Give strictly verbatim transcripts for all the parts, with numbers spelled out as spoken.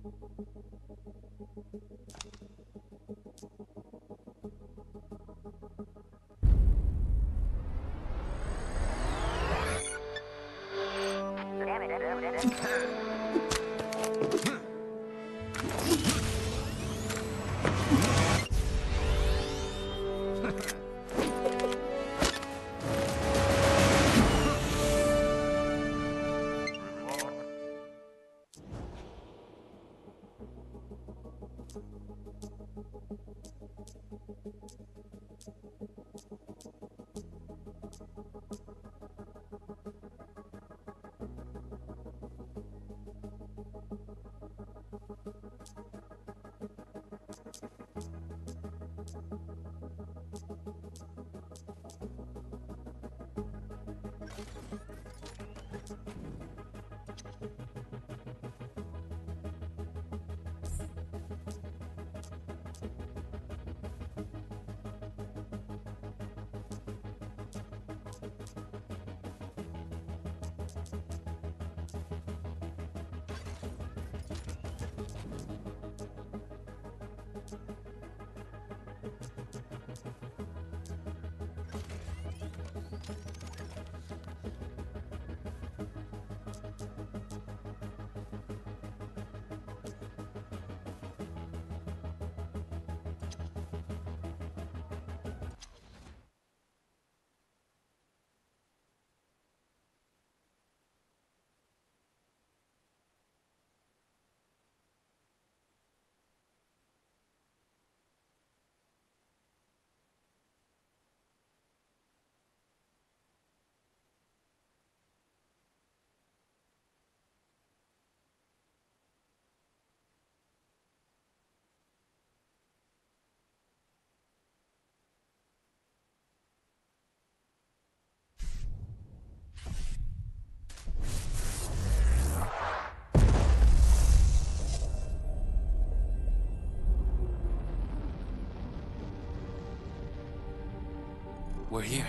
We're here.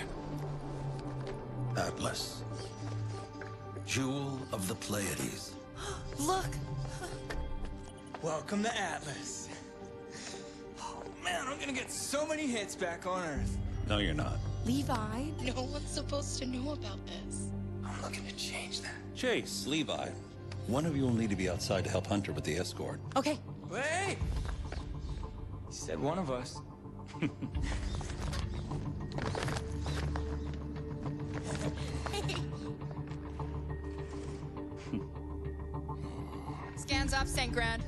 Atlas. Jewel of the Pleiades. Look! Welcome to Atlas. Oh man, I'm gonna get so many hits back on Earth. No, you're not. Levi? No one's supposed to know about this. I'm looking to change that. Chase, Levi. One of you will need to be outside to help Hunter with the escort. Okay. Wait! He said one of us. Scans off Saint Grand.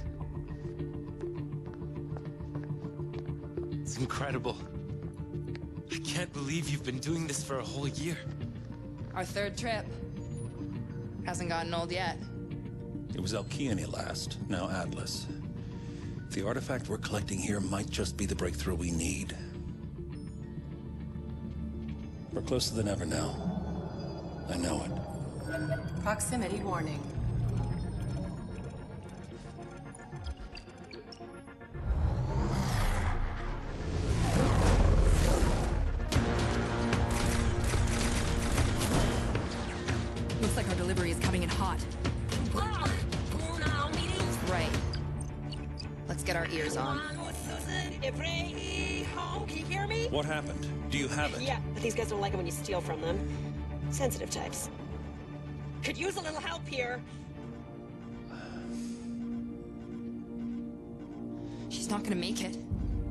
It's incredible. I can't believe you've been doing this for a whole year. Our third trip. Hasn't gotten old yet. It was Alkeane last, now Atlas. The artifact we're collecting here might just be the breakthrough we need. We're closer than ever now. I know it. Proximity warning. Looks like our delivery is coming in hot. Right. Let's get our ears on. Can you hear me? What happened? Do you have it? Yeah, but these guys don't like it when you steal from them. Sensitive types. Could use a little help here. She's not gonna make it.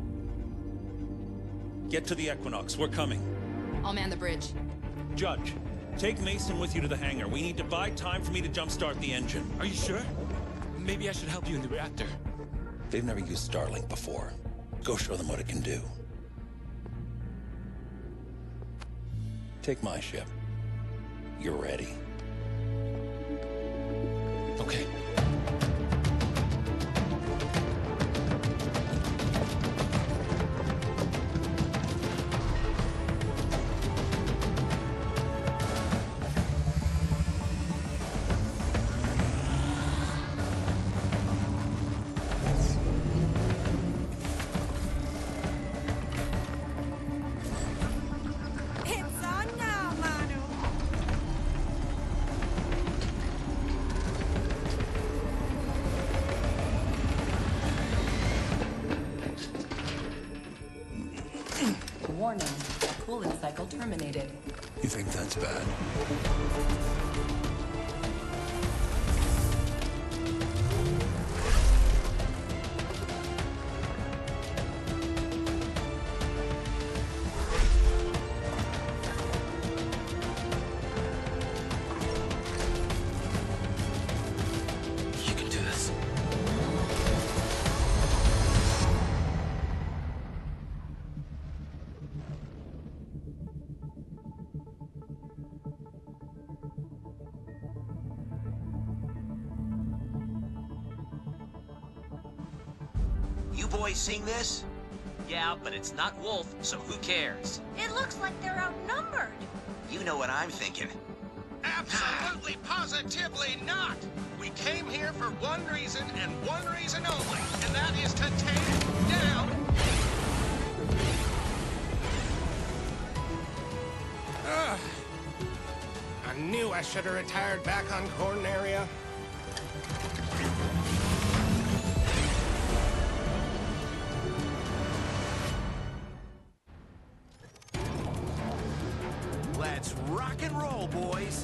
Get to the Equinox. We're coming. I'll man the bridge. Judge, take Mason with you to the hangar. We need to buy time for me to jumpstart the engine. Are you sure? Maybe I should help you in the reactor. They've never used StarLink before. Go show them what it can do. Take my ship. You're ready. Okay. coolant cycle terminated. You think that's bad? You can do this. You boys seen this? Yeah, but it's not Wolf, so who cares? It looks like they're outnumbered. You know what I'm thinking. Absolutely, positively not! We came here for one reason and one reason only, and that is to take down... Ugh. I knew I should have retired back on Corn area. Let's rock and roll, boys!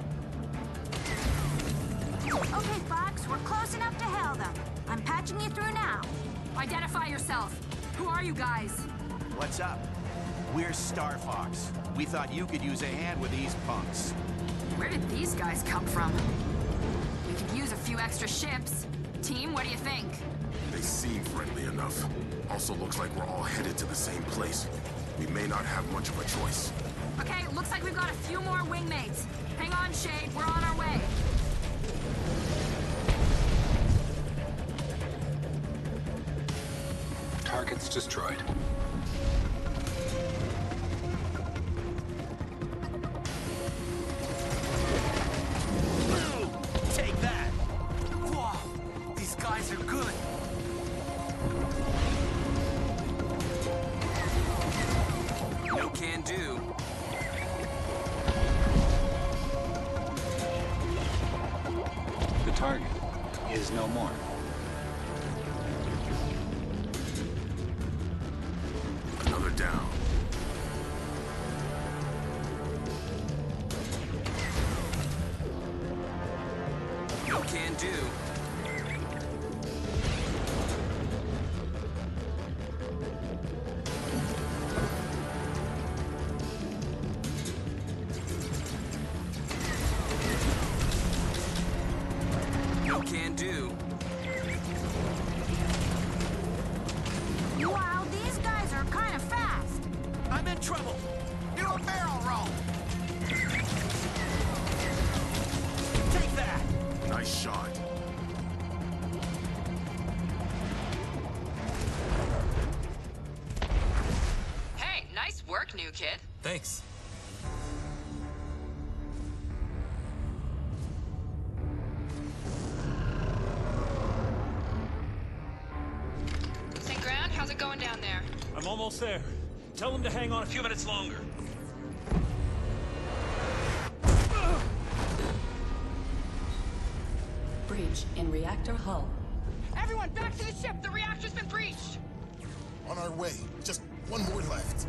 Okay, Fox, we're close enough to hail them. I'm patching you through now. Identify yourself. Who are you guys? What's up? We're StarFox. We thought you could use a hand with these punks. Where did these guys come from? We could use a few extra ships. Team, what do you think? They seem friendly enough. Also looks like we're all headed to the same place. We may not have much of a choice. Okay, looks like we've got a few more wingmates. Hang on, Shade, we're on our way. Targets destroyed. Take that! Whoa! These guys are good! No can do. The target is no more. Another down. No can do. No can do. Wow, these guys are kind of fast. I'm in trouble. Do a barrel roll. Take that. Nice shot. Hey, nice work, new kid. Thanks. Saint Ground, how's it going down there? I'm almost there. Tell them to hang on a few minutes longer. Breach in reactor hull. Everyone, back to the ship! The reactor's been breached! On our way. Just one more left.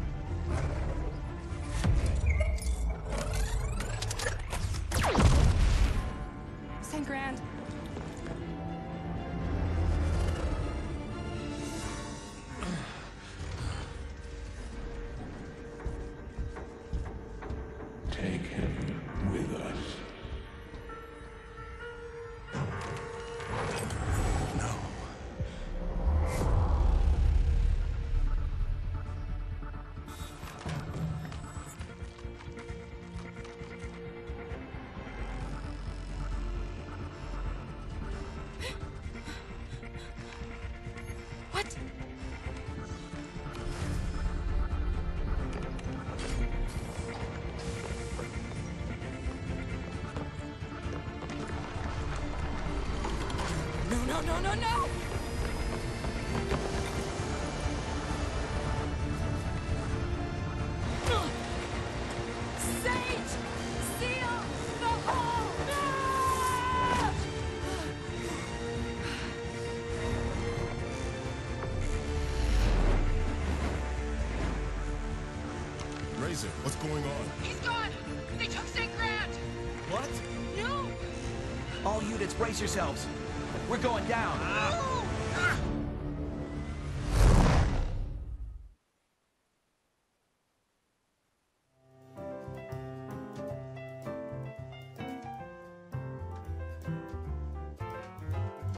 Saint Grand. Take him with us. No. What? No, no, no, no, no! Sage! Seal the hole! No! Ready going on? He's gone! They took Saint Grant! What? No! All units, brace yourselves. We're going down. Ah.